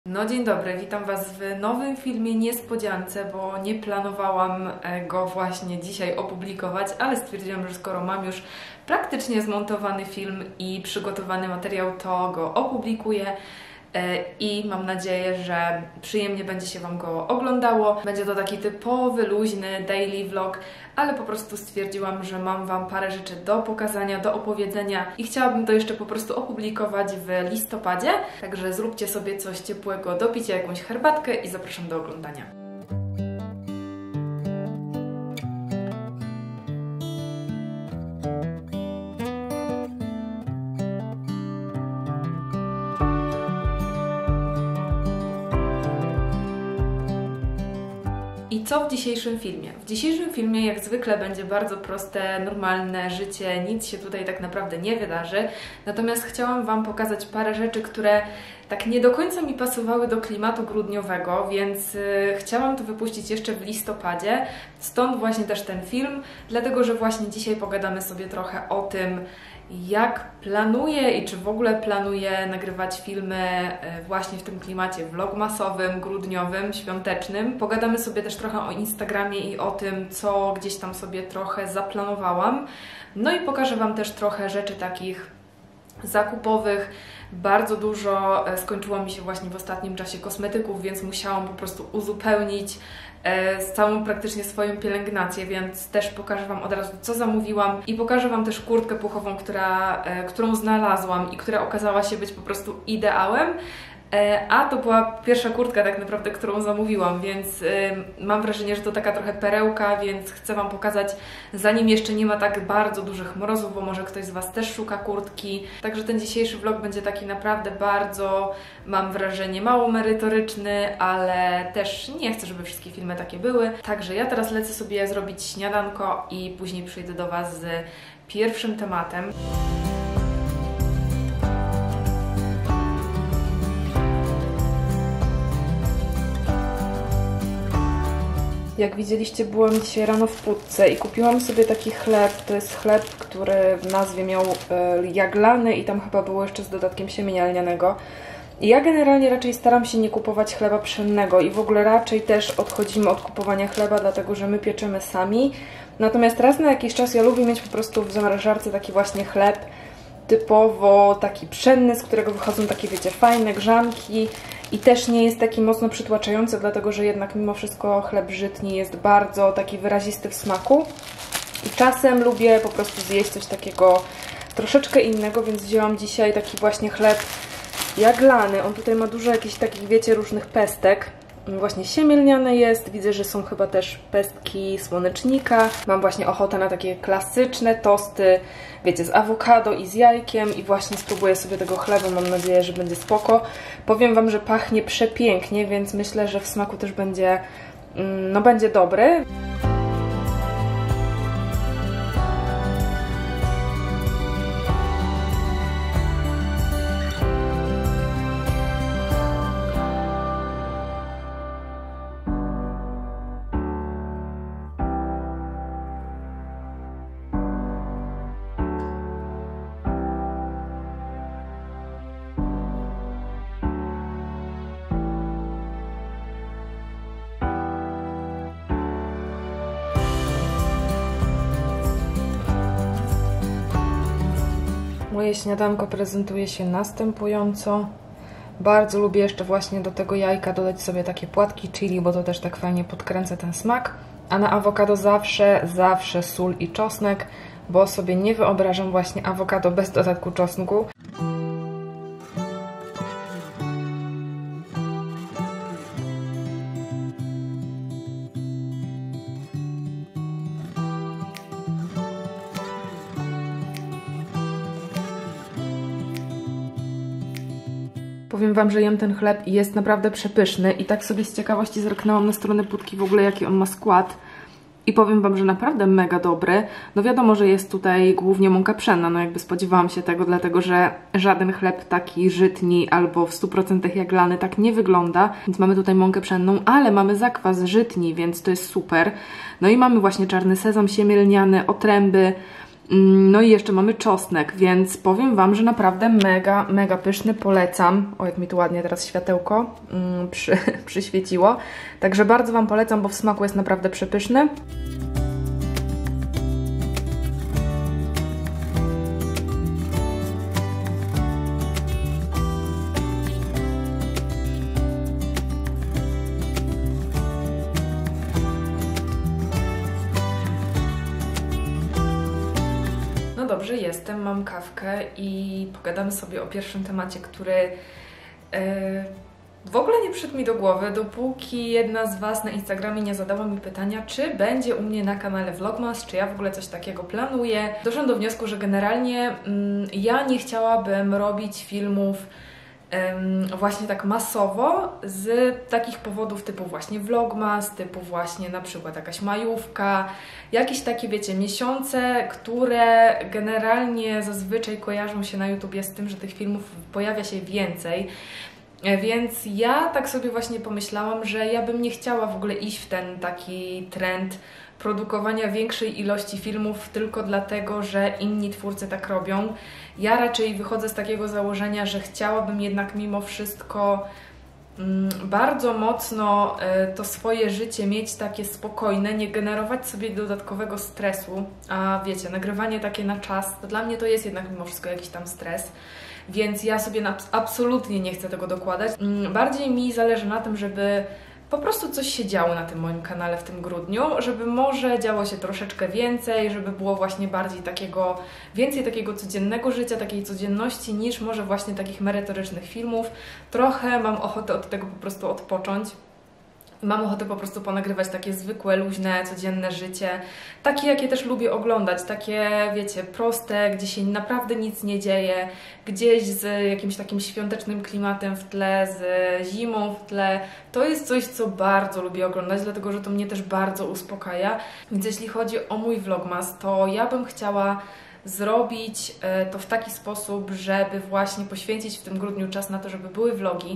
No dzień dobry, witam Was w nowym filmie niespodziance, bo nie planowałam go właśnie dzisiaj opublikować, ale stwierdziłam, że skoro mam już praktycznie zmontowany film i przygotowany materiał, to go opublikuję. I mam nadzieję, że przyjemnie będzie się Wam go oglądało. Będzie to taki typowy, luźny daily vlog, ale po prostu stwierdziłam, że mam Wam parę rzeczy do pokazania, do opowiedzenia i chciałabym to jeszcze po prostu opublikować w listopadzie. Także zróbcie sobie coś ciepłego do picia, jakąś herbatkę i zapraszam do oglądania. I co w dzisiejszym filmie? W dzisiejszym filmie jak zwykle będzie bardzo proste, normalne życie, nic się tutaj tak naprawdę nie wydarzy. Natomiast chciałam Wam pokazać parę rzeczy, które tak nie do końca mi pasowały do klimatu grudniowego, więc chciałam to wypuścić jeszcze w listopadzie. Stąd właśnie też ten film, dlatego że właśnie dzisiaj pogadamy sobie trochę o tym, jak planuję i czy w ogóle planuję nagrywać filmy właśnie w tym klimacie vlogmasowym, grudniowym, świątecznym. Pogadamy sobie też trochę o Instagramie i o tym, co gdzieś tam sobie trochę zaplanowałam. No i pokażę Wam też trochę rzeczy takich zakupowych. Bardzo dużo skończyło mi się właśnie w ostatnim czasie kosmetyków, więc musiałam po prostu uzupełnić z całą praktycznie swoją pielęgnację, więc też pokażę Wam od razu, co zamówiłam i pokażę Wam też kurtkę puchową, którą znalazłam i która okazała się być po prostu ideałem. A to była pierwsza kurtka tak naprawdę, którą zamówiłam, więc mam wrażenie, że to taka trochę perełka, więc chcę Wam pokazać, zanim jeszcze nie ma tak bardzo dużych mrozów, bo może ktoś z Was też szuka kurtki. Także ten dzisiejszy vlog będzie taki naprawdę bardzo, mam wrażenie, mało merytoryczny, ale też nie chcę, żeby wszystkie filmy takie były. Także ja teraz lecę sobie zrobić śniadanko i później przyjdę do Was z pierwszym tematem. Jak widzieliście, byłam dzisiaj rano w Pudce i kupiłam sobie taki chleb. To jest chleb, który w nazwie miał jaglany i tam chyba było jeszcze z dodatkiem siemienia lnianego. I ja generalnie raczej staram się nie kupować chleba pszennego i w ogóle raczej też odchodzimy od kupowania chleba, dlatego że my pieczemy sami. Natomiast raz na jakiś czas ja lubię mieć po prostu w zamrażarce taki właśnie chleb, typowo taki pszenny, z którego wychodzą takie, wiecie, fajne grzanki i też nie jest taki mocno przytłaczający, dlatego że jednak mimo wszystko chleb żytni jest bardzo taki wyrazisty w smaku i czasem lubię po prostu zjeść coś takiego troszeczkę innego, więc wzięłam dzisiaj taki właśnie chleb jaglany. On tutaj ma dużo jakichś takich, wiecie, różnych pestek. Właśnie siemię lniane jest, widzę, że są chyba też pestki słonecznika. Mam właśnie ochotę na takie klasyczne tosty, wiecie, z awokado i z jajkiem i właśnie spróbuję sobie tego chleba, mam nadzieję, że będzie spoko. Powiem Wam, że pachnie przepięknie, więc myślę, że w smaku też będzie, no będzie dobry. Moje śniadanko prezentuje się następująco. Bardzo lubię jeszcze właśnie do tego jajka dodać sobie takie płatki chili, bo to też tak fajnie podkręca ten smak. A na awokado zawsze sól i czosnek, bo sobie nie wyobrażam właśnie awokado bez dodatku czosnku. Powiem Wam, że jem ten chleb i jest naprawdę przepyszny i tak sobie z ciekawości zerknęłam na stronę Pudki w ogóle, jaki on ma skład i powiem Wam, że naprawdę mega dobry. No wiadomo, że jest tutaj głównie mąka pszenna, no jakby spodziewałam się tego, dlatego że żaden chleb taki żytni albo w 100% jaglany tak nie wygląda, więc mamy tutaj mąkę pszenną, ale mamy zakwas żytni, więc to jest super. No i mamy właśnie czarny sezam, siemię lniane, otręby, No i jeszcze mamy czosnek, więc powiem Wam, że naprawdę mega, mega pyszny, polecam. O, jak mi tu ładnie teraz światełko przyświeciło. Także bardzo Wam polecam, bo w smaku jest naprawdę przepyszny. Dobrze, jestem, mam kawkę i pogadamy sobie o pierwszym temacie, który w ogóle nie przyszedł mi do głowy, dopóki jedna z Was na Instagramie nie zadała mi pytania, czy będzie u mnie na kanale Vlogmas, czy ja w ogóle coś takiego planuję. Doszłam do wniosku, że generalnie ja nie chciałabym robić filmów właśnie tak masowo z takich powodów typu właśnie vlogmas, typu właśnie na przykład jakaś majówka, jakieś takie, wiecie, miesiące, które generalnie zazwyczaj kojarzą się na YouTubie z tym, że tych filmów pojawia się więcej. Więc ja tak sobie właśnie pomyślałam, że ja bym nie chciała w ogóle iść w ten taki trend produkowania większej ilości filmów tylko dlatego, że inni twórcy tak robią. Ja raczej wychodzę z takiego założenia, że chciałabym jednak mimo wszystko bardzo mocno to swoje życie mieć takie spokojne, nie generować sobie dodatkowego stresu, a wiecie, nagrywanie takie na czas, to dla mnie to jest jednak mimo wszystko jakiś tam stres. Więc ja sobie absolutnie nie chcę tego dokładać. Bardziej mi zależy na tym, żeby po prostu coś się działo na tym moim kanale w tym grudniu, żeby może działo się troszeczkę więcej, żeby było właśnie więcej takiego codziennego życia, takiej codzienności, niż może właśnie takich merytorycznych filmów. Trochę mam ochotę od tego po prostu odpocząć. Mam ochotę po prostu ponagrywać takie zwykłe, luźne, codzienne życie. Takie, jakie też lubię oglądać. Takie, wiecie, proste, gdzie się naprawdę nic nie dzieje. Gdzieś z jakimś takim świątecznym klimatem w tle, z zimą w tle. To jest coś, co bardzo lubię oglądać, dlatego że to mnie też bardzo uspokaja. Więc jeśli chodzi o mój vlogmas, to ja bym chciała zrobić to w taki sposób, żeby właśnie poświęcić w tym grudniu czas na to, żeby były vlogi,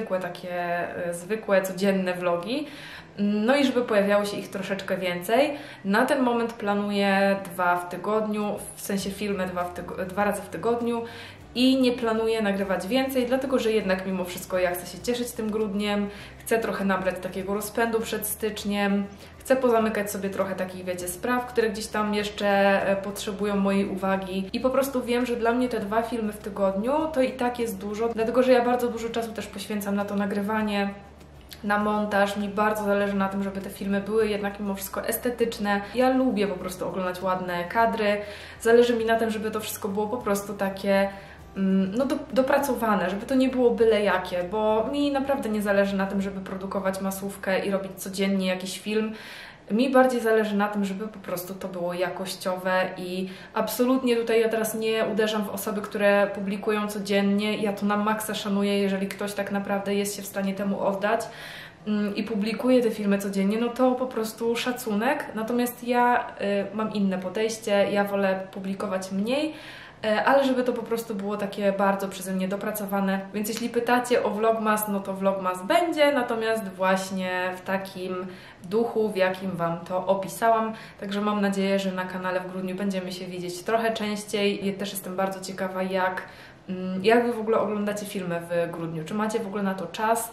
zwykłe, codzienne vlogi, no i żeby pojawiało się ich troszeczkę więcej. Na ten moment planuję 2 w tygodniu, w sensie filmy 2 razy w tygodniu i nie planuję nagrywać więcej, dlatego że jednak mimo wszystko ja chcę się cieszyć tym grudniem, chcę trochę nabrać takiego rozpędu przed styczniem, chcę pozamykać sobie trochę takich, wiecie, spraw, które gdzieś tam jeszcze potrzebują mojej uwagi i po prostu wiem, że dla mnie te 2 filmy w tygodniu to i tak jest dużo, dlatego że ja bardzo dużo czasu też poświęcam na to nagrywanie, na montaż. Mi bardzo zależy na tym, żeby te filmy były jednak mimo wszystko estetyczne. Ja lubię po prostu oglądać ładne kadry, zależy mi na tym, żeby to wszystko było po prostu takie no dopracowane, żeby to nie było byle jakie, bo mi naprawdę nie zależy na tym, żeby produkować masówkę i robić codziennie jakiś film. Mi bardziej zależy na tym, żeby po prostu to było jakościowe i absolutnie tutaj ja teraz nie uderzam w osoby, które publikują codziennie. Ja to na maksa szanuję, jeżeli ktoś tak naprawdę jest się w stanie temu oddać i publikuje te filmy codziennie, no to po prostu szacunek. Natomiast ja mam inne podejście, ja wolę publikować mniej, ale żeby to po prostu było takie bardzo przeze mnie dopracowane. Więc jeśli pytacie o vlogmas, no to vlogmas będzie, natomiast właśnie w takim duchu, w jakim Wam to opisałam. Także mam nadzieję, że na kanale w grudniu będziemy się widzieć trochę częściej. Ja też jestem bardzo ciekawa, jak Wy w ogóle oglądacie filmy w grudniu. Czy macie w ogóle na to czas?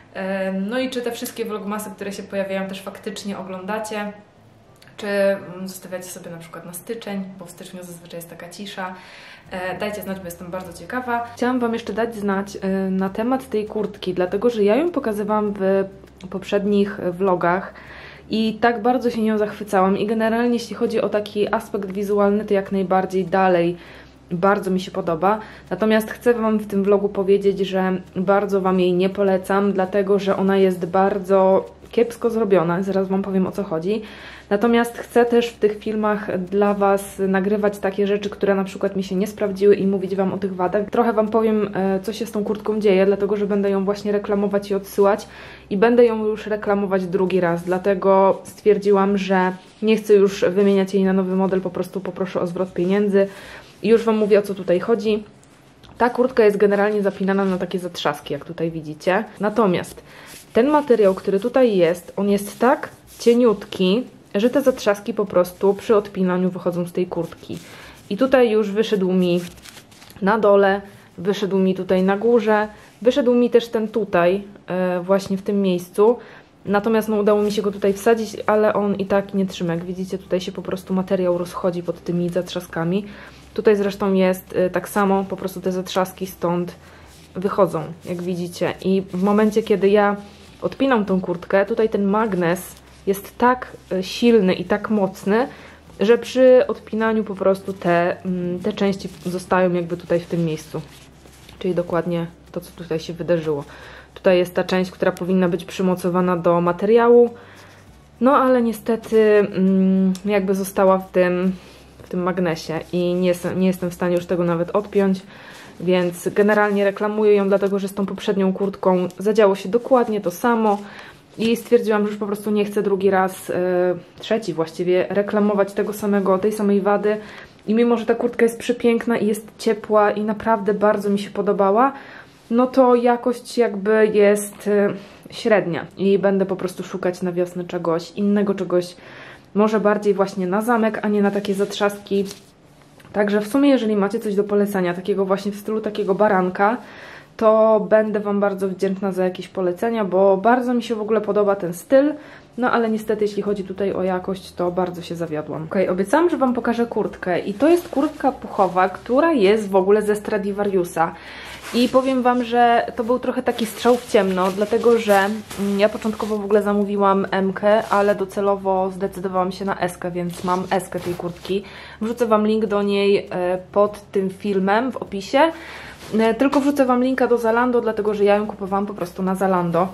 No i czy te wszystkie vlogmasy, które się pojawiają, też faktycznie oglądacie? Czy zostawiacie sobie na przykład na styczeń, bo w styczniu zazwyczaj jest taka cisza. Dajcie znać, bo jestem bardzo ciekawa. Chciałam Wam jeszcze dać znać na temat tej kurtki, dlatego że ja ją pokazywałam w poprzednich vlogach i tak bardzo się nią zachwycałam i generalnie jeśli chodzi o taki aspekt wizualny, to jak najbardziej dalej bardzo mi się podoba. Natomiast chcę Wam w tym vlogu powiedzieć, że bardzo Wam jej nie polecam, dlatego że ona jest bardzo kiepsko zrobiona. Zaraz Wam powiem, o co chodzi. Natomiast chcę też w tych filmach dla Was nagrywać takie rzeczy, które na przykład mi się nie sprawdziły i mówić Wam o tych wadach. Trochę Wam powiem, co się z tą kurtką dzieje, dlatego że będę ją właśnie reklamować i odsyłać i będę ją już reklamować drugi raz, dlatego stwierdziłam, że nie chcę już wymieniać jej na nowy model, po prostu poproszę o zwrot pieniędzy i już Wam mówię, o co tutaj chodzi. Ta kurtka jest generalnie zapinana na takie zatrzaski, jak tutaj widzicie. Natomiast ten materiał, który tutaj jest, on jest tak cieniutki, że te zatrzaski po prostu przy odpinaniu wychodzą z tej kurtki. I tutaj już wyszedł mi na dole, wyszedł mi tutaj na górze, wyszedł mi też ten tutaj, właśnie w tym miejscu. Natomiast no, udało mi się go tutaj wsadzić, ale on i tak nie trzyma. Jak widzicie, tutaj się po prostu materiał rozchodzi pod tymi zatrzaskami. Tutaj zresztą jest tak samo, po prostu te zatrzaski stąd wychodzą, jak widzicie. I w momencie, kiedy ja odpinam tą kurtkę, tutaj ten magnes jest tak silny i tak mocny, że przy odpinaniu po prostu te części zostają jakby tutaj w tym miejscu. Czyli dokładnie to, co tutaj się wydarzyło. Tutaj jest ta część, która powinna być przymocowana do materiału, no ale niestety jakby została w tym magnesie i nie jestem w stanie już tego nawet odpiąć, więc generalnie reklamuję ją, dlatego że z tą poprzednią kurtką zadziało się dokładnie to samo i stwierdziłam, że już po prostu nie chcę drugi raz, trzeci właściwie, reklamować tej samej wady. I mimo, że ta kurtka jest przepiękna i jest ciepła i naprawdę bardzo mi się podobała, no to jakość jakby jest średnia i będę po prostu szukać na wiosnę czegoś innego, czegoś może bardziej właśnie na zamek, a nie na takie zatrzaski. Także w sumie, jeżeli macie coś do polecenia, takiego właśnie w stylu takiego baranka, to będę Wam bardzo wdzięczna za jakieś polecenia, bo bardzo mi się w ogóle podoba ten styl, no ale niestety jeśli chodzi tutaj o jakość, to bardzo się zawiodłam. Ok, obiecałam, że Wam pokażę kurtkę i to jest kurtka puchowa, która jest w ogóle ze Stradivariusa. I powiem Wam, że to był trochę taki strzał w ciemno, dlatego że ja początkowo w ogóle zamówiłam M-kę, ale docelowo zdecydowałam się na S-kę, więc mam S-kę tej kurtki. Wrzucę Wam link do niej pod tym filmem w opisie. Tylko wrzucę Wam linka do Zalando, dlatego że ja ją kupowałam po prostu na Zalando.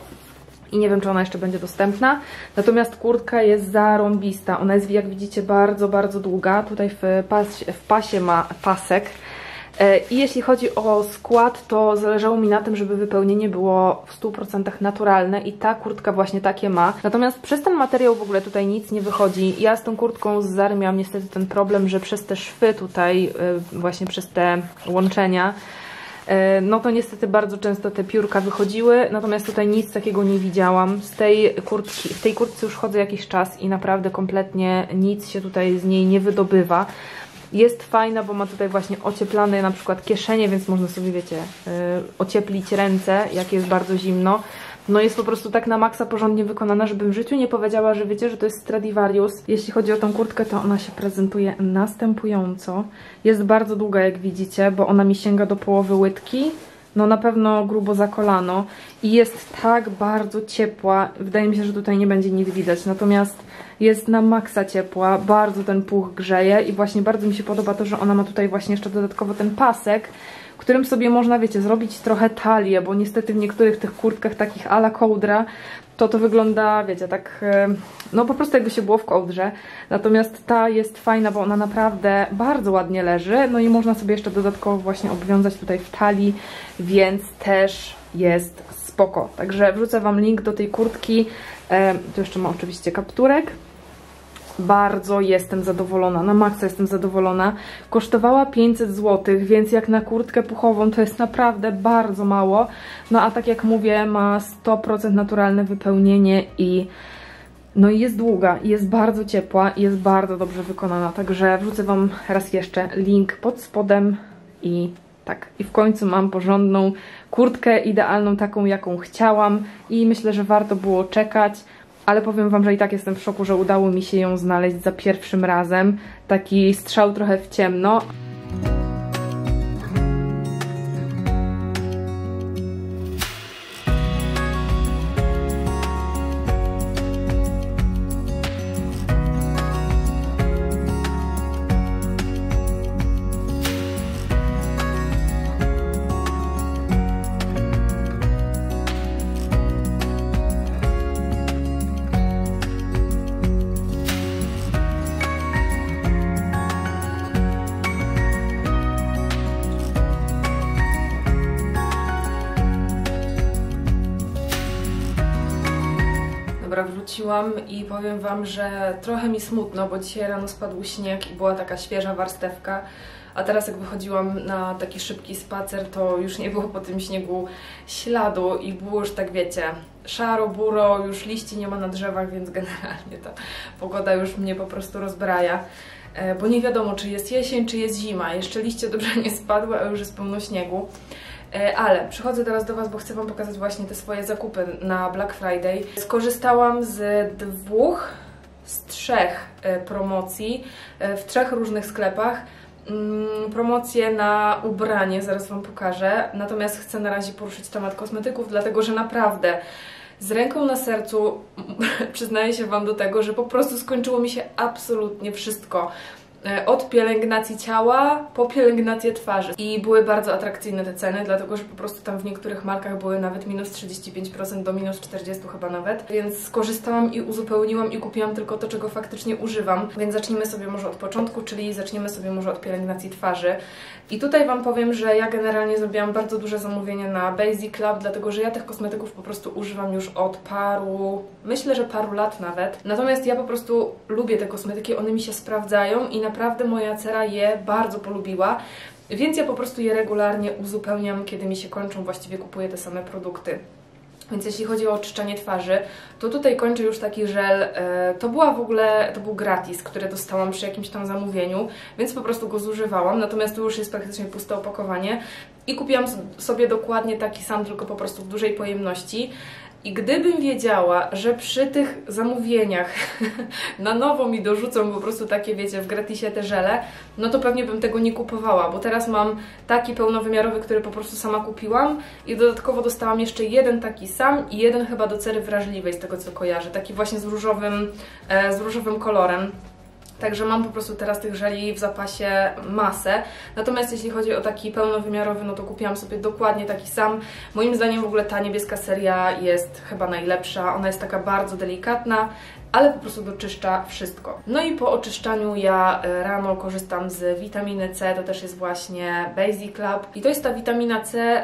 I nie wiem, czy ona jeszcze będzie dostępna. Natomiast kurtka jest zarąbista. Ona jest, jak widzicie, bardzo, bardzo długa. Tutaj w pasie ma pasek. I jeśli chodzi o skład, to zależało mi na tym, żeby wypełnienie było w 100% naturalne i ta kurtka właśnie takie ma. Natomiast przez ten materiał w ogóle tutaj nic nie wychodzi. Ja z tą kurtką z Zary miałam niestety ten problem, że przez te szwy tutaj, właśnie przez te łączenia, no to niestety bardzo często te piórka wychodziły, natomiast tutaj nic takiego nie widziałam. W tej kurtce już chodzę jakiś czas i naprawdę kompletnie nic się tutaj z niej nie wydobywa. Jest fajna, bo ma tutaj właśnie ocieplane na przykład kieszenie, więc można sobie, wiecie, ocieplić ręce, jak jest bardzo zimno. No jest po prostu tak na maksa porządnie wykonana, żebym w życiu nie powiedziała, że wiecie, że to jest Stradivarius. Jeśli chodzi o tą kurtkę, to ona się prezentuje następująco. Jest bardzo długa, jak widzicie, bo ona mi sięga do połowy łydki. No na pewno grubo za kolano. I jest tak bardzo ciepła. Wydaje mi się, że tutaj nie będzie nic widać. Natomiast jest na maksa ciepła. Bardzo ten puch grzeje. I właśnie bardzo mi się podoba to, że ona ma tutaj właśnie jeszcze dodatkowo ten pasek, którym sobie można, wiecie, zrobić trochę talię, bo niestety w niektórych tych kurtkach takich a la kołdra to wygląda, wiecie, tak, no po prostu jakby się było w kołdrze. Natomiast ta jest fajna, bo ona naprawdę bardzo ładnie leży, no i można sobie jeszcze dodatkowo właśnie obwiązać tutaj w talii, więc też jest spoko. Także wrzucę Wam link do tej kurtki, tu jeszcze ma oczywiście kapturek. Bardzo jestem zadowolona, na maksa jestem zadowolona. Kosztowała 500 zł, więc jak na kurtkę puchową to jest naprawdę bardzo mało. No a tak jak mówię, ma 100% naturalne wypełnienie i no i jest długa, jest bardzo ciepła i jest bardzo dobrze wykonana. Także wrzucę Wam raz jeszcze link pod spodem i tak. I w końcu mam porządną kurtkę, idealną taką, jaką chciałam i myślę, że warto było czekać. Ale powiem Wam, że i tak jestem w szoku, że udało mi się ją znaleźć za pierwszym razem. Taki strzał trochę w ciemno. Wróciłam i powiem Wam, że trochę mi smutno, bo dzisiaj rano spadł śnieg i była taka świeża warstewka, a teraz jak wychodziłam na taki szybki spacer, to już nie było po tym śniegu śladu i było już tak, wiecie, szaro, buro, już liści nie ma na drzewach, więc generalnie ta pogoda już mnie po prostu rozbraja. bo nie wiadomo, czy jest jesień, czy jest zima. Jeszcze liście dobrze nie spadły, a już jest pełno śniegu. Ale przychodzę teraz do Was, bo chcę Wam pokazać właśnie te swoje zakupy na Black Friday. Skorzystałam z z trzech promocji w 3 różnych sklepach. Promocje na ubranie, zaraz Wam pokażę. Natomiast chcę na razie poruszyć temat kosmetyków, dlatego że naprawdę z ręką na sercu przyznaję się Wam do tego, że po prostu skończyło mi się absolutnie wszystko. Od pielęgnacji ciała po pielęgnację twarzy. I były bardzo atrakcyjne te ceny, dlatego że po prostu tam w niektórych markach były nawet minus 35% do minus 40% chyba nawet. Więc skorzystałam i uzupełniłam i kupiłam tylko to, czego faktycznie używam. Więc zacznijmy sobie może od początku, czyli zaczniemy sobie może od pielęgnacji twarzy. I tutaj Wam powiem, że ja generalnie zrobiłam bardzo duże zamówienie na Basic Club, dlatego że ja tych kosmetyków po prostu używam już od myślę, że paru lat nawet. Natomiast ja po prostu lubię te kosmetyki, one mi się sprawdzają i naprawdę moja cera je bardzo polubiła, więc ja po prostu je regularnie uzupełniam, kiedy mi się kończą, właściwie kupuję te same produkty. Więc jeśli chodzi o oczyszczanie twarzy, to tutaj kończę już taki żel, to był gratis, który dostałam przy jakimś tam zamówieniu, więc po prostu go zużywałam, natomiast tu już jest praktycznie puste opakowanie i kupiłam sobie dokładnie taki sam, tylko po prostu w dużej pojemności. I gdybym wiedziała, że przy tych zamówieniach na nowo mi dorzucą po prostu takie, wiecie, w gratisie te żele, no to pewnie bym tego nie kupowała, bo teraz mam taki pełnowymiarowy, który po prostu sama kupiłam i dodatkowo dostałam jeszcze jeden taki sam i jeden chyba do cery wrażliwej, z tego co kojarzę, taki właśnie z różowym kolorem. Także mam po prostu teraz tych żeli w zapasie masę. Natomiast jeśli chodzi o taki pełnowymiarowy, no to kupiłam sobie dokładnie taki sam. Moim zdaniem w ogóle ta niebieska seria jest chyba najlepsza. Ona jest taka bardzo delikatna, ale po prostu doczyszcza wszystko. No i po oczyszczaniu ja rano korzystam z witaminy C, to też jest właśnie Basic Club. I to jest ta witamina C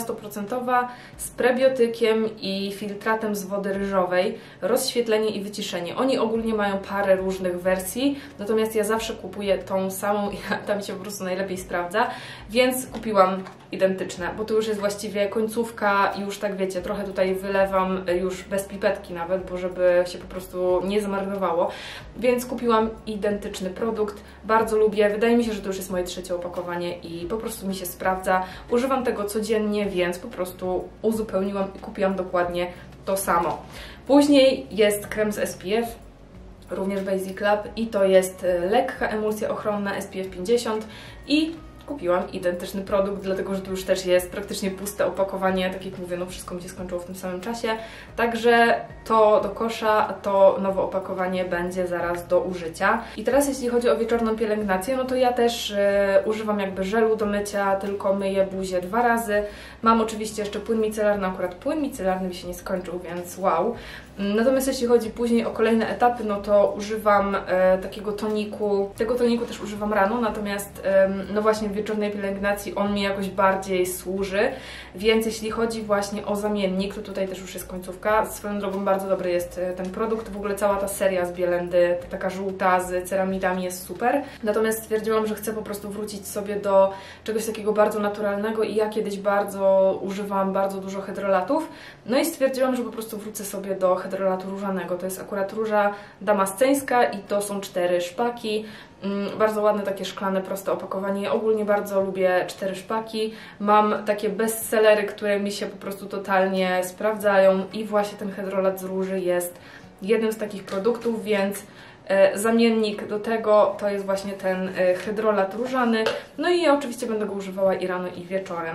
15% z prebiotykiem i filtratem z wody ryżowej, rozświetlenie i wyciszenie. Oni ogólnie mają parę różnych wersji, natomiast ja zawsze kupuję tą samą i ta mi się po prostu najlepiej sprawdza, więc kupiłam identyczne, bo to już jest właściwie końcówka i już tak wiecie, trochę tutaj wylewam już bez pipetki nawet, bo żeby się po prostu nie zmarnowało, więc kupiłam identyczny produkt, bardzo lubię, wydaje mi się, że to już jest moje 3. opakowanie i po prostu mi się sprawdza, używam tego codziennie, więc po prostu uzupełniłam i kupiłam dokładnie to samo. Później jest krem z SPF, również Basic Club i to jest lekka emulsja ochronna SPF 50 i kupiłam identyczny produkt, dlatego że tu już też jest praktycznie puste opakowanie, tak jak mówię, no wszystko mi się skończyło w tym samym czasie, także to do kosza, to nowe opakowanie będzie zaraz do użycia. I teraz jeśli chodzi o wieczorną pielęgnację, no to ja też używam jakby żelu do mycia, tylko myję buzię 2 razy. Mam oczywiście jeszcze płyn micelarny, akurat płyn micelarny mi się nie skończył, więc wow. Natomiast jeśli chodzi później o kolejne etapy, no to używam takiego toniku, tego toniku też używam rano, natomiast no właśnie w wieczornej pielęgnacji on mi jakoś bardziej służy, więc jeśli chodzi właśnie o zamiennik, to tutaj też już jest końcówka. Swoją drogą bardzo dobry jest ten produkt, w ogóle cała ta seria z Bielendy, taka żółta z ceramidami jest super. Natomiast stwierdziłam, że chcę po prostu wrócić sobie do czegoś takiego bardzo naturalnego i ja kiedyś używałam bardzo dużo hydrolatów, no i stwierdziłam, że po prostu wrócę sobie do hydrolatu różanego. To jest akurat róża damasceńska i to są 4 szpaki. Bardzo ładne takie szklane, proste opakowanie. Ogólnie bardzo lubię 4 szpaki. Mam takie bestsellery, które mi się po prostu totalnie sprawdzają i właśnie ten hydrolat z róży jest jednym z takich produktów, więc zamiennik do tego to jest właśnie ten hydrolat różany. No i ja oczywiście będę go używała i rano i wieczorem.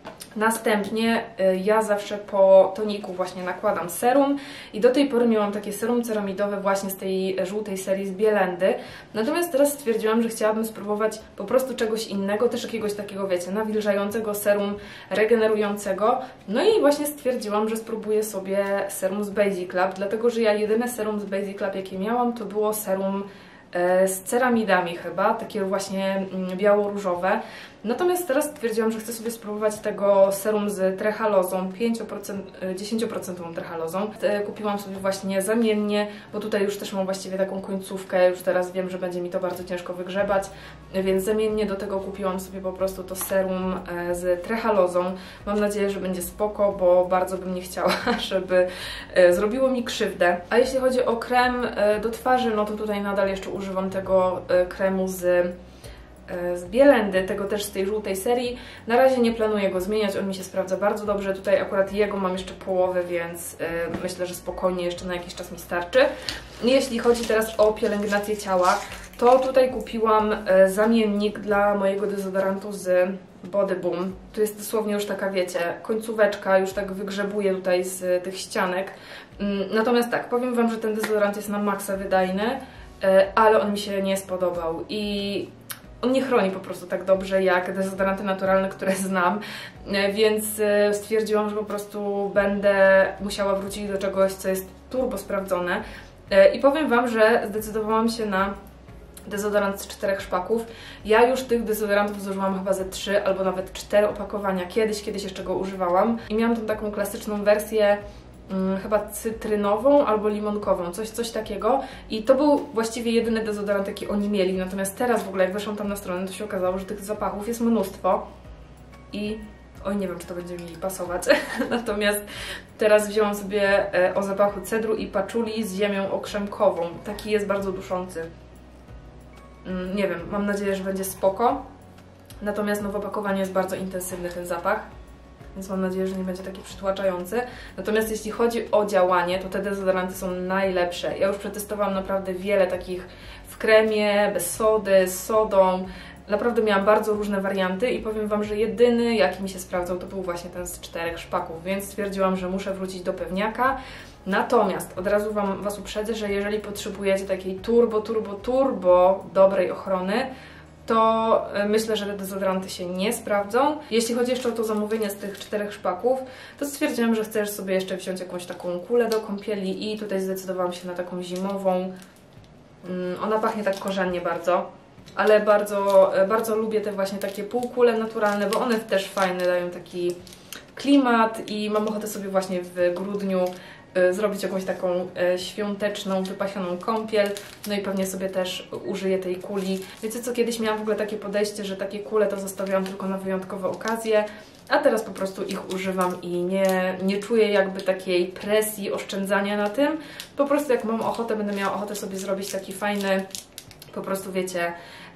Następnie ja zawsze po toniku właśnie nakładam serum i do tej pory miałam takie serum ceramidowe właśnie z tej żółtej serii z Bielendy. Natomiast teraz stwierdziłam, że chciałabym spróbować po prostu czegoś innego, też jakiegoś takiego, wiecie, nawilżającego, serum regenerującego. No i właśnie stwierdziłam, że spróbuję sobie serum z Basic Club, dlatego że ja jedyne serum z Basic Club jakie miałam, to było serum z ceramidami chyba, takie właśnie biało-różowe. Natomiast teraz stwierdziłam, że chcę sobie spróbować tego serum z trehalozą, 10% trehalozą. Kupiłam sobie właśnie zamiennie, bo tutaj już też mam właściwie taką końcówkę, już teraz wiem, że będzie mi to bardzo ciężko wygrzebać, więc zamiennie do tego kupiłam sobie po prostu to serum z trehalozą. Mam nadzieję, że będzie spoko, bo bardzo bym nie chciała, żeby zrobiło mi krzywdę. A jeśli chodzi o krem do twarzy, no to tutaj nadal jeszcze używam tego kremu z Bielendy, tego też z tej żółtej serii. Na razie nie planuję go zmieniać, on mi się sprawdza bardzo dobrze. Tutaj akurat jego mam jeszcze połowę, więc myślę, że spokojnie jeszcze na jakiś czas mi starczy. Jeśli chodzi teraz o pielęgnację ciała, to tutaj kupiłam zamiennik dla mojego dezodorantu z Body Boom. Tu jest dosłownie już taka, wiecie, końcóweczka, już tak wygrzebuje tutaj z tych ścianek. Natomiast tak, powiem Wam, że ten dezodorant jest na maksa wydajny, ale on mi się nie spodobał i on nie chroni po prostu tak dobrze jak dezodoranty naturalne, które znam, więc stwierdziłam, że po prostu będę musiała wrócić do czegoś, co jest turbo sprawdzone. I powiem Wam, że zdecydowałam się na dezodorant z 4 szpaków. Ja już tych dezodorantów zużyłam chyba ze 3 albo nawet 4 opakowania. Kiedyś jeszcze go używałam i miałam tą taką klasyczną wersję chyba cytrynową albo limonkową, coś takiego. I to był właściwie jedyny dezodorant, jaki oni mieli. Natomiast teraz w ogóle, jak weszłam tam na stronę, to się okazało, że tych zapachów jest mnóstwo. I oj, nie wiem, czy to będzie mi pasować. Natomiast teraz wzięłam sobie o zapachu cedru i paczuli z ziemią okrzemkową. Taki jest bardzo duszący. Nie wiem, mam nadzieję, że będzie spoko. Natomiast no, w opakowaniu jest bardzo intensywny ten zapach, więc mam nadzieję, że nie będzie taki przytłaczający. Natomiast jeśli chodzi o działanie, to te dezodoranty są najlepsze. Ja już przetestowałam naprawdę wiele takich w kremie, bez sody, z sodą. Naprawdę miałam bardzo różne warianty i powiem Wam, że jedyny, jaki mi się sprawdzał, to był właśnie ten z 4 szpaków, więc stwierdziłam, że muszę wrócić do pewniaka. Natomiast od razu Was uprzedzę, że jeżeli potrzebujecie takiej turbo dobrej ochrony, to myślę, że te dezodoranty się nie sprawdzą. Jeśli chodzi jeszcze o to zamówienie z tych 4 szpaków, to stwierdziłam, że chcę sobie jeszcze wziąć jakąś taką kulę do kąpieli i tutaj zdecydowałam się na taką zimową. Ona pachnie tak korzennie bardzo, ale bardzo lubię te właśnie takie półkule naturalne, bo one też fajne, dają taki klimat i mam ochotę sobie właśnie w grudniu zrobić jakąś taką świąteczną, wypasioną kąpiel, no i pewnie sobie też użyję tej kuli. Wiecie co, kiedyś miałam w ogóle takie podejście, że takie kule to zostawiałam tylko na wyjątkowe okazje, a teraz po prostu ich używam i nie czuję jakby takiej presji oszczędzania na tym. Po prostu jak mam ochotę, będę miała ochotę sobie zrobić taki fajny, po prostu wiecie,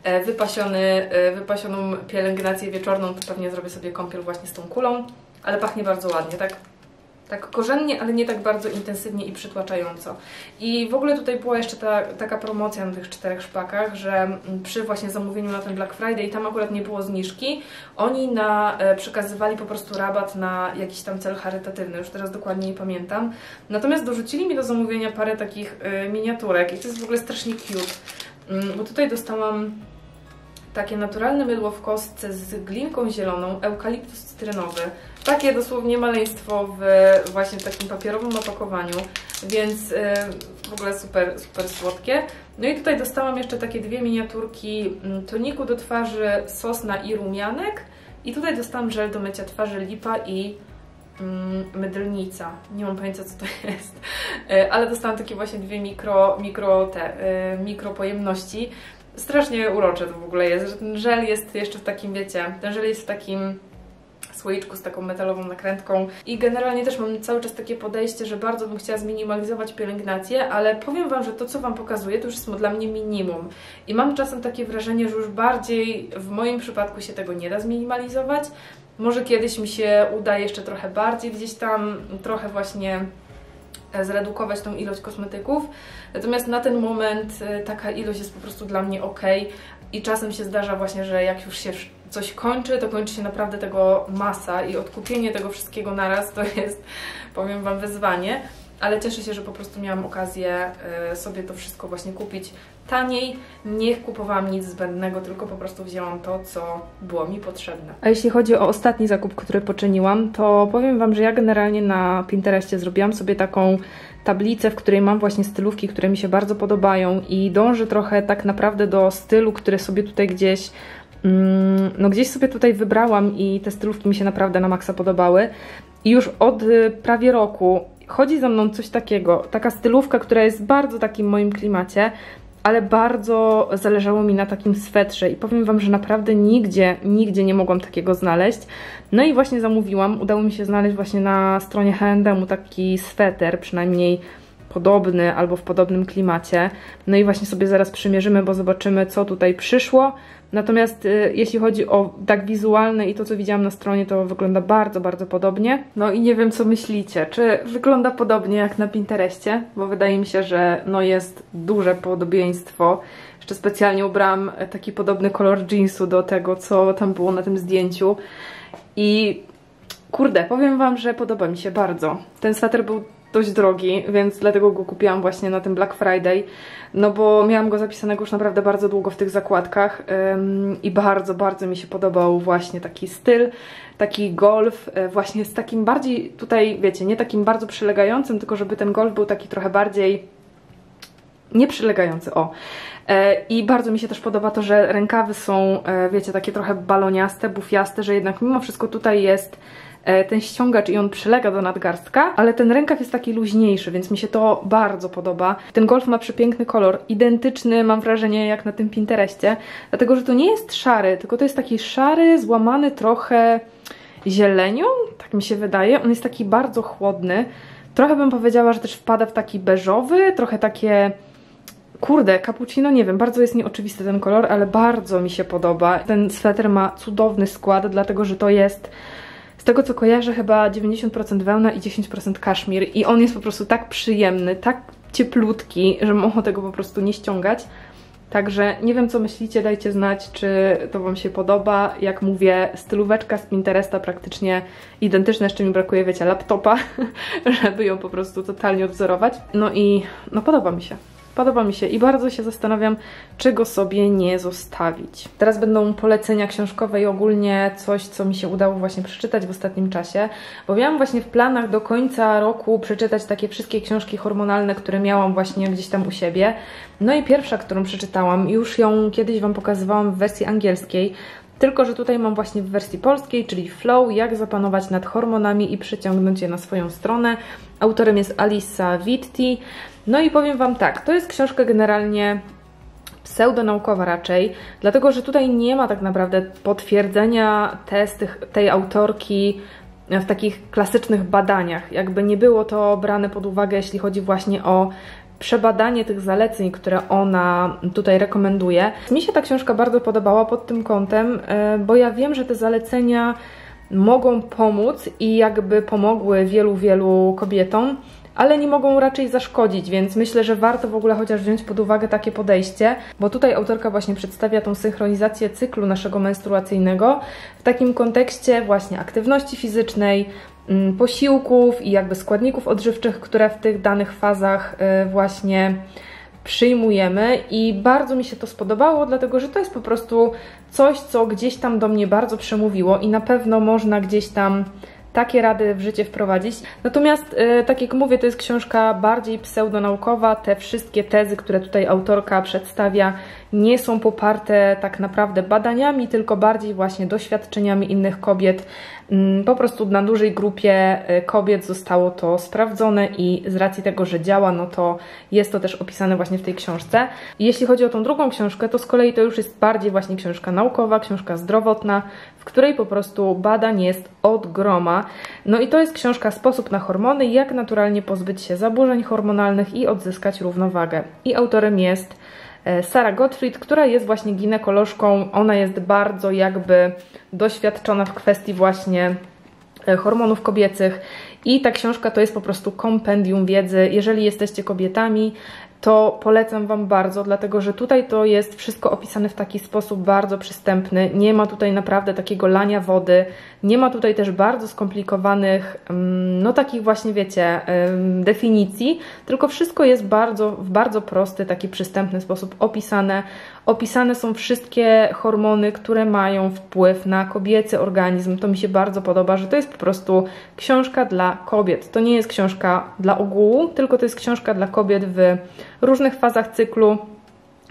wypasioną pielęgnację wieczorną, to pewnie zrobię sobie kąpiel właśnie z tą kulą, ale pachnie bardzo ładnie, tak? Tak korzennie, ale nie tak bardzo intensywnie i przytłaczająco. I w ogóle tutaj była jeszcze taka promocja na tych 4 szpakach, że przy właśnie zamówieniu na ten Black Friday, tam akurat nie było zniżki, oni przekazywali po prostu rabat na jakiś tam cel charytatywny, już teraz dokładnie nie pamiętam. Natomiast dorzucili mi do zamówienia parę takich miniaturek i to jest w ogóle strasznie cute, bo tutaj dostałam takie naturalne mydło w kostce z glinką zieloną, eukaliptus cytrynowy. Takie dosłownie maleństwo właśnie w takim papierowym opakowaniu, więc w ogóle super słodkie. No i tutaj dostałam jeszcze takie 2 miniaturki toniku do twarzy, sosna i rumianek. I tutaj dostałam żel do mycia twarzy lipa i mydlnica. Nie mam pojęcia, co to jest, ale dostałam takie właśnie 2 mikropojemności. Strasznie urocze to w ogóle jest, że ten żel jest jeszcze w takim, wiecie, ten żel jest w takim słoiczku z taką metalową nakrętką i generalnie też mam cały czas takie podejście, że bardzo bym chciała zminimalizować pielęgnację, ale powiem Wam, że to, co Wam pokazuję, to już jest dla mnie minimum i mam czasem takie wrażenie, że już bardziej w moim przypadku się tego nie da zminimalizować. Może kiedyś mi się uda jeszcze trochę bardziej gdzieś tam, trochę właśnie zredukować tą ilość kosmetyków, natomiast na ten moment taka ilość jest po prostu dla mnie ok i czasem się zdarza właśnie, że jak już się coś kończy, to kończy się naprawdę tego masa i odkupienie tego wszystkiego naraz to jest, powiem Wam, wyzwanie, ale cieszę się, że po prostu miałam okazję sobie to wszystko właśnie kupić taniej. Nie kupowałam nic zbędnego, tylko po prostu wzięłam to, co było mi potrzebne. A jeśli chodzi o ostatni zakup, który poczyniłam, to powiem Wam, że ja generalnie na Pinterestie zrobiłam sobie taką tablicę, w której mam właśnie stylówki, które mi się bardzo podobają i dążę trochę tak naprawdę do stylu, który sobie tutaj gdzieś No gdzieś sobie tutaj wybrałam i te stylówki mi się naprawdę na maksa podobały. I już od prawie roku chodzi za mną coś takiego, taka stylówka, która jest bardzo takim moim klimacie, ale bardzo zależało mi na takim swetrze i powiem wam, że naprawdę nigdzie nie mogłam takiego znaleźć. No i właśnie zamówiłam, udało mi się znaleźć właśnie na stronie H&M taki sweter, przynajmniej podobny albo w podobnym klimacie. No i właśnie sobie zaraz przymierzymy, bo zobaczymy, co tutaj przyszło. Natomiast jeśli chodzi o tak wizualne i to, co widziałam na stronie, to wygląda bardzo podobnie. No i nie wiem, co myślicie. Czy wygląda podobnie jak na Pinterestie? Bo wydaje mi się, że no jest duże podobieństwo. Jeszcze specjalnie ubrałam taki podobny kolor jeansu do tego, co tam było na tym zdjęciu. I kurde, powiem wam, że podoba mi się bardzo. Ten sweter był dość drogi, więc dlatego go kupiłam właśnie na tym Black Friday, no bo miałam go zapisanego już naprawdę bardzo długo w tych zakładkach i bardzo mi się podobał właśnie taki styl, taki golf, właśnie z takim bardziej tutaj, wiecie, nie takim bardzo przylegającym, tylko żeby ten golf był taki trochę bardziej nieprzylegający, o. I bardzo mi się też podoba to, że rękawy są, wiecie, takie trochę baloniaste, bufiaste, że jednak mimo wszystko tutaj jest ten ściągacz i on przylega do nadgarstka, ale ten rękaw jest taki luźniejszy, więc mi się to bardzo podoba. Ten golf ma przepiękny kolor, identyczny mam wrażenie jak na tym Pinterestie, dlatego, że to nie jest szary, tylko to jest taki szary, złamany trochę zielenią, tak mi się wydaje. On jest taki bardzo chłodny, trochę bym powiedziała, że też wpada w taki beżowy, trochę takie... Kurde, cappuccino, nie wiem, bardzo jest nieoczywisty ten kolor, ale bardzo mi się podoba. Ten sweter ma cudowny skład, dlatego, że to jest... Z tego co kojarzę chyba 90% wełna i 10% kaszmir i on jest po prostu tak przyjemny, tak cieplutki, że mogę tego po prostu nie ściągać. Także nie wiem, co myślicie, dajcie znać, czy to wam się podoba. Jak mówię, stylóweczka z Pinteresta praktycznie identyczna, jeszcze mi brakuje, wiecie, laptopa, żeby ją po prostu totalnie odwzorować. No i no podoba mi się. Podoba mi się i bardzo się zastanawiam, czego sobie nie zostawić. Teraz będą polecenia książkowe i ogólnie coś, co mi się udało właśnie przeczytać w ostatnim czasie, bo miałam właśnie w planach do końca roku przeczytać takie wszystkie książki hormonalne, które miałam właśnie gdzieś tam u siebie. No i pierwsza, którą przeczytałam, już ją kiedyś wam pokazywałam w wersji angielskiej, tylko że tutaj mam właśnie w wersji polskiej, czyli Flow, jak zapanować nad hormonami i przyciągnąć je na swoją stronę. Autorem jest Alisa Vitti. No i powiem wam tak, to jest książka generalnie pseudonaukowa raczej, dlatego że tutaj nie ma tak naprawdę potwierdzenia tej autorki w takich klasycznych badaniach. Jakby nie było to brane pod uwagę, jeśli chodzi właśnie o przebadanie tych zaleceń, które ona tutaj rekomenduje. Mi się ta książka bardzo podobała pod tym kątem, bo ja wiem, że te zalecenia mogą pomóc i jakby pomogły wielu kobietom, ale nie mogą raczej zaszkodzić, więc myślę, że warto w ogóle chociaż wziąć pod uwagę takie podejście, bo tutaj autorka właśnie przedstawia tą synchronizację cyklu naszego menstruacyjnego w takim kontekście właśnie aktywności fizycznej, posiłków i jakby składników odżywczych, które w tych danych fazach właśnie przyjmujemy i bardzo mi się to spodobało, dlatego że to jest po prostu coś, co gdzieś tam do mnie bardzo przemówiło i na pewno można gdzieś tam takie rady w życie wprowadzić. Natomiast, tak jak mówię, to jest książka bardziej pseudonaukowa. Te wszystkie tezy, które tutaj autorka przedstawia, nie są poparte tak naprawdę badaniami, tylko bardziej właśnie doświadczeniami innych kobiet. Po prostu na dużej grupie kobiet zostało to sprawdzone i z racji tego, że działa, no to jest to też opisane właśnie w tej książce. Jeśli chodzi o tą drugą książkę, to z kolei to już jest bardziej właśnie książka naukowa, książka zdrowotna, w której po prostu badań jest od groma. No i to jest książka Sposób na hormony, jak naturalnie pozbyć się zaburzeń hormonalnych i odzyskać równowagę. I autorem jest Sarah Gottfried, która jest właśnie ginekolożką. Ona jest bardzo jakby doświadczona w kwestii właśnie hormonów kobiecych i ta książka to jest po prostu kompendium wiedzy. Jeżeli jesteście kobietami, to polecam wam bardzo, dlatego że tutaj to jest wszystko opisane w taki sposób bardzo przystępny. Nie ma tutaj naprawdę takiego lania wody, nie ma tutaj też bardzo skomplikowanych, no takich właśnie wiecie, definicji, tylko wszystko jest w bardzo prosty, taki przystępny sposób opisane. Opisane są wszystkie hormony, które mają wpływ na kobiecy organizm. To mi się bardzo podoba, że to jest po prostu książka dla kobiet. To nie jest książka dla ogółu, tylko to jest książka dla kobiet w różnych fazach cyklu.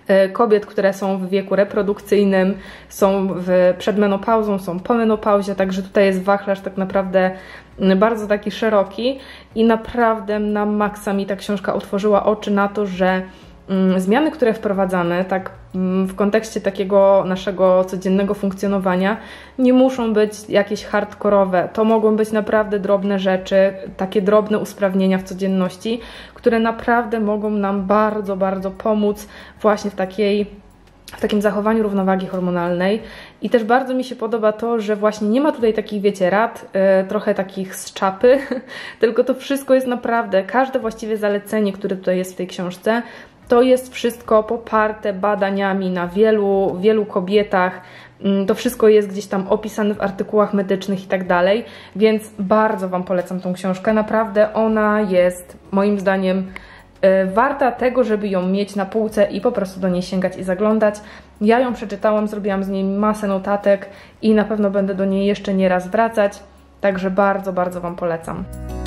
kobiet, które są w wieku reprodukcyjnym, są przed menopauzą, są po menopauzie, także tutaj jest wachlarz tak naprawdę bardzo taki szeroki i naprawdę na maksa mi ta książka otworzyła oczy na to, że zmiany, które wprowadzamy, tak w kontekście takiego naszego codziennego funkcjonowania, nie muszą być jakieś hardkorowe. To mogą być naprawdę drobne rzeczy, takie drobne usprawnienia w codzienności, które naprawdę mogą nam bardzo, bardzo pomóc właśnie w takim zachowaniu równowagi hormonalnej. I też bardzo mi się podoba to, że właśnie nie ma tutaj takich, wiecie, rad, trochę takich z czapy, tylko to wszystko jest naprawdę, każde właściwie zalecenie, które tutaj jest w tej książce, to jest wszystko poparte badaniami na wielu kobietach. To wszystko jest gdzieś tam opisane w artykułach medycznych i tak dalej, więc bardzo Wam polecam tą książkę. Naprawdę ona jest moim zdaniem warta tego, żeby ją mieć na półce i po prostu do niej sięgać i zaglądać. Ja ją przeczytałam, zrobiłam z niej masę notatek i na pewno będę do niej jeszcze nie raz wracać, także bardzo, bardzo Wam polecam.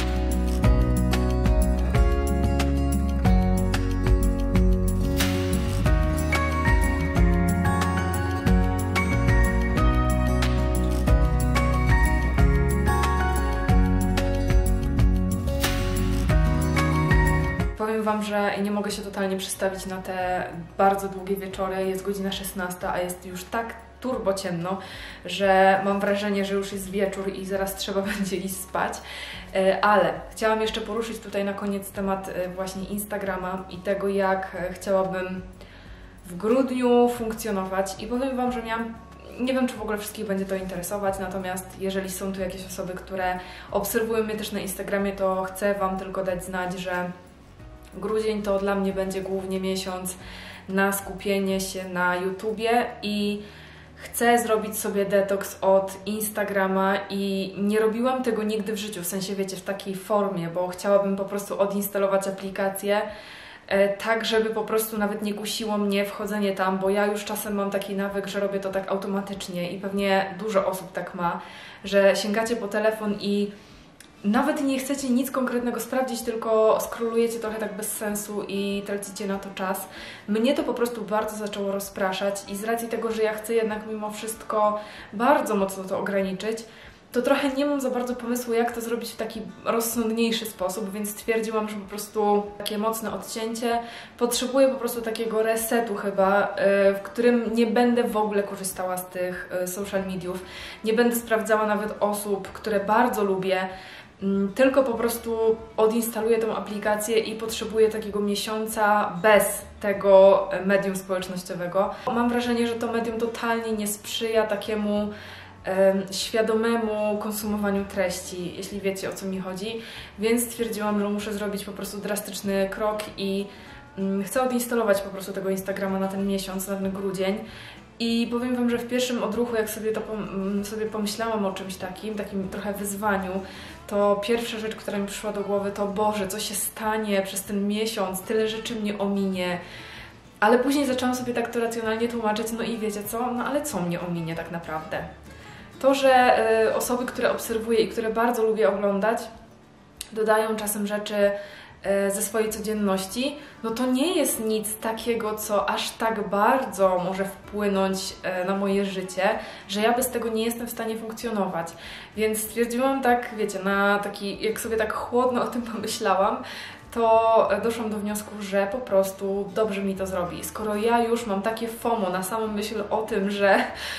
Powiem Wam, że nie mogę się totalnie przestawić na te bardzo długie wieczory. Jest godzina 16, a jest już tak turbo ciemno, że mam wrażenie, że już jest wieczór i zaraz trzeba będzie iść spać. Ale chciałam jeszcze poruszyć tutaj na koniec temat właśnie Instagrama i tego, jak chciałabym w grudniu funkcjonować. I powiem Wam, że nie wiem, czy w ogóle wszystkich będzie to interesować, natomiast jeżeli są tu jakieś osoby, które obserwują mnie też na Instagramie, to chcę Wam tylko dać znać, że grudzień to dla mnie będzie głównie miesiąc na skupienie się na YouTubie i chcę zrobić sobie detoks od Instagrama i nie robiłam tego nigdy w życiu, w sensie wiecie, w takiej formie, bo chciałabym po prostu odinstalować aplikację tak, żeby po prostu nawet nie kusiło mnie wchodzenie tam, bo ja już czasem mam taki nawyk, że robię to tak automatycznie i pewnie dużo osób tak ma, że sięgacie po telefon i nawet nie chcecie nic konkretnego sprawdzić, tylko scrollujecie trochę tak bez sensu i tracicie na to czas. Mnie to po prostu bardzo zaczęło rozpraszać i z racji tego, że ja chcę jednak mimo wszystko bardzo mocno to ograniczyć, to trochę nie mam za bardzo pomysłu, jak to zrobić w taki rozsądniejszy sposób, więc stwierdziłam, że po prostu takie mocne odcięcie. Potrzebuję po prostu takiego resetu chyba, w którym nie będę w ogóle korzystała z tych social mediów. Nie będę sprawdzała nawet osób, które bardzo lubię, tylko po prostu odinstaluję tą aplikację i potrzebuję takiego miesiąca bez tego medium społecznościowego. Mam wrażenie, że to medium totalnie nie sprzyja takiemu świadomemu konsumowaniu treści, jeśli wiecie, o co mi chodzi, więc stwierdziłam, że muszę zrobić po prostu drastyczny krok i chcę odinstalować po prostu tego Instagrama na ten miesiąc, na ten grudzień. I powiem Wam, że w pierwszym odruchu, jak sobie pomyślałam o czymś takim trochę wyzwaniu, to pierwsza rzecz, która mi przyszła do głowy, to Boże, co się stanie przez ten miesiąc, tyle rzeczy mnie ominie. Ale później zaczęłam sobie tak to racjonalnie tłumaczyć, no i wiecie co, no ale co mnie ominie tak naprawdę? To, że osoby, które obserwuję i które bardzo lubię oglądać, dodają czasem rzeczy ze swojej codzienności, no to nie jest nic takiego, co aż tak bardzo może wpłynąć na moje życie, że ja bez tego nie jestem w stanie funkcjonować. Więc stwierdziłam tak, wiecie, jak sobie tak chłodno o tym pomyślałam, to doszłam do wniosku, że po prostu dobrze mi to zrobi. Skoro ja już mam takie FOMO na samą myśl o tym, że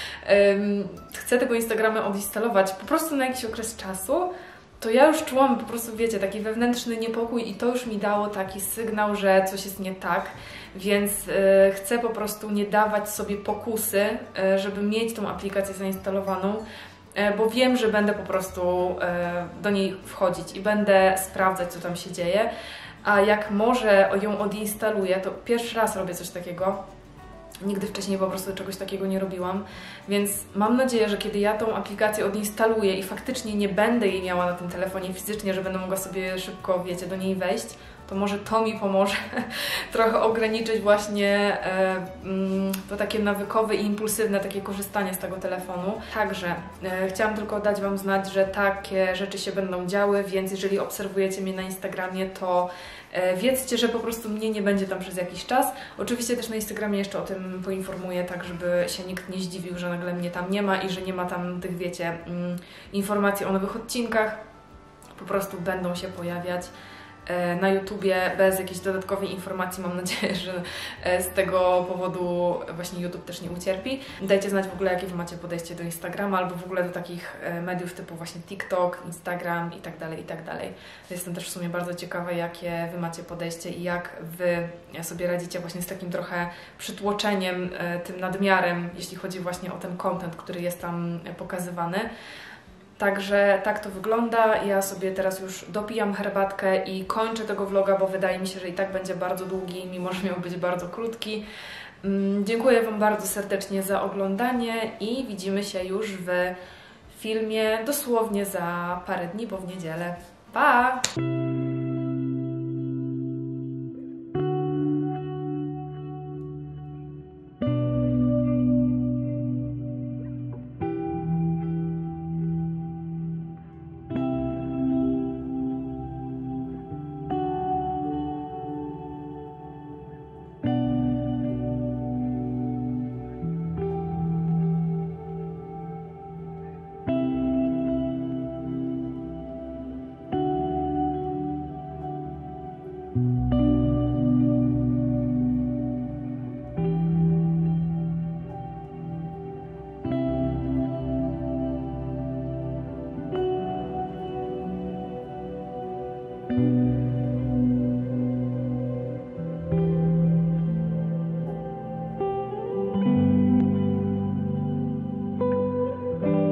chcę tego Instagrama odinstalować po prostu na jakiś okres czasu, to ja już czułam po prostu, wiecie, taki wewnętrzny niepokój i to już mi dało taki sygnał, że coś jest nie tak, więc chcę po prostu nie dawać sobie pokusy, żeby mieć tą aplikację zainstalowaną, bo wiem, że będę po prostu do niej wchodzić i będę sprawdzać, co tam się dzieje, a jak może ją odinstaluję, to pierwszy raz robię coś takiego. Nigdy wcześniej po prostu czegoś takiego nie robiłam, więc mam nadzieję, że kiedy ja tą aplikację odinstaluję i faktycznie nie będę jej miała na tym telefonie fizycznie, że będę mogła sobie szybko, wiecie, do niej wejść, to może to mi pomoże trochę ograniczyć właśnie to takie nawykowe i impulsywne takie korzystanie z tego telefonu. Także chciałam tylko dać Wam znać, że takie rzeczy się będą działy, więc jeżeli obserwujecie mnie na Instagramie, to wiedzcie, że po prostu mnie nie będzie tam przez jakiś czas. Oczywiście też na Instagramie jeszcze o tym poinformuję, tak żeby się nikt nie zdziwił, że nagle mnie tam nie ma i że nie ma tam tych, wiecie, informacji o nowych odcinkach. Po prostu będą się pojawiać na YouTubie bez jakiejś dodatkowej informacji. Mam nadzieję, że z tego powodu właśnie YouTube też nie ucierpi. Dajcie znać w ogóle, jakie Wy macie podejście do Instagrama albo w ogóle do takich mediów typu właśnie TikTok, Instagram i tak dalej, i tak dalej. Jestem też w sumie bardzo ciekawa, jakie Wy macie podejście i jak Wy sobie radzicie właśnie z takim trochę przytłoczeniem, tym nadmiarem, jeśli chodzi właśnie o ten content, który jest tam pokazywany. Także tak to wygląda. Ja sobie teraz już dopijam herbatkę i kończę tego vloga, bo wydaje mi się, że i tak będzie bardzo długi, mimo że miał być bardzo krótki. Dziękuję Wam bardzo serdecznie za oglądanie i widzimy się już w filmie dosłownie za parę dni, bo w niedzielę. Pa!